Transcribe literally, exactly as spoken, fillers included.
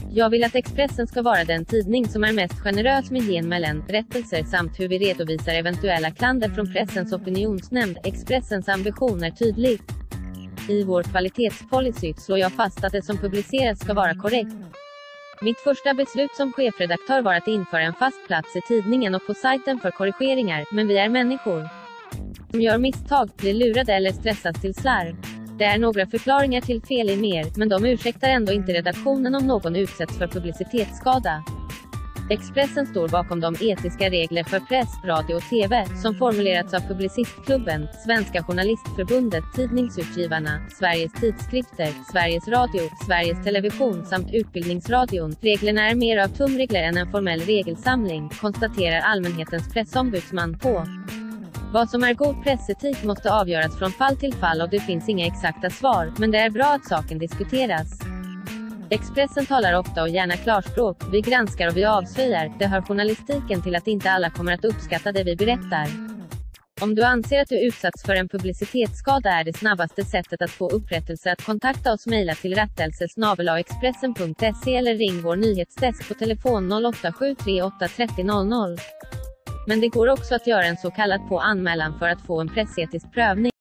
Jag vill att Expressen ska vara den tidning som är mest generös med genmälen, rättelser samt hur vi redovisar eventuella klander från Pressens opinionsnämnd. Expressens ambition är tydlig. I vår kvalitetspolicy slår jag fast att det som publiceras ska vara korrekt. Mitt första beslut som chefredaktör var att införa en fast plats i tidningen och på sajten för korrigeringar, men vi är människor som gör misstag, blir lurade eller stressas till slarv. Det är några förklaringar till fel i mer, men de ursäktar ändå inte redaktionen om någon utsätts för publicitetsskada. Expressen står bakom de etiska regler för press, radio och T V, som formulerats av Publicistklubben, Svenska Journalistförbundet, Tidningsutgivarna, Sveriges Tidskrifter, Sveriges Radio, Sveriges Television samt Utbildningsradion. Reglerna är mer av tumregler än en formell regelsamling, konstaterar allmänhetens pressombudsman på. Vad som är god pressetik måste avgöras från fall till fall och det finns inga exakta svar, men det är bra att saken diskuteras. Expressen talar ofta och gärna klarspråk, vi granskar och vi avslöjar, det hör journalistiken till att inte alla kommer att uppskatta det vi berättar. Om du anser att du utsatts för en publicitetsskada är det snabbaste sättet att få upprättelse att kontakta oss, mejla till rättelse snabel-a expressen punkt se eller ring vår nyhetsdesk på telefon noll åtta sju tre åtta tre noll noll noll. Men det går också att göra en så kallad på anmälan för att få en pressetisk prövning.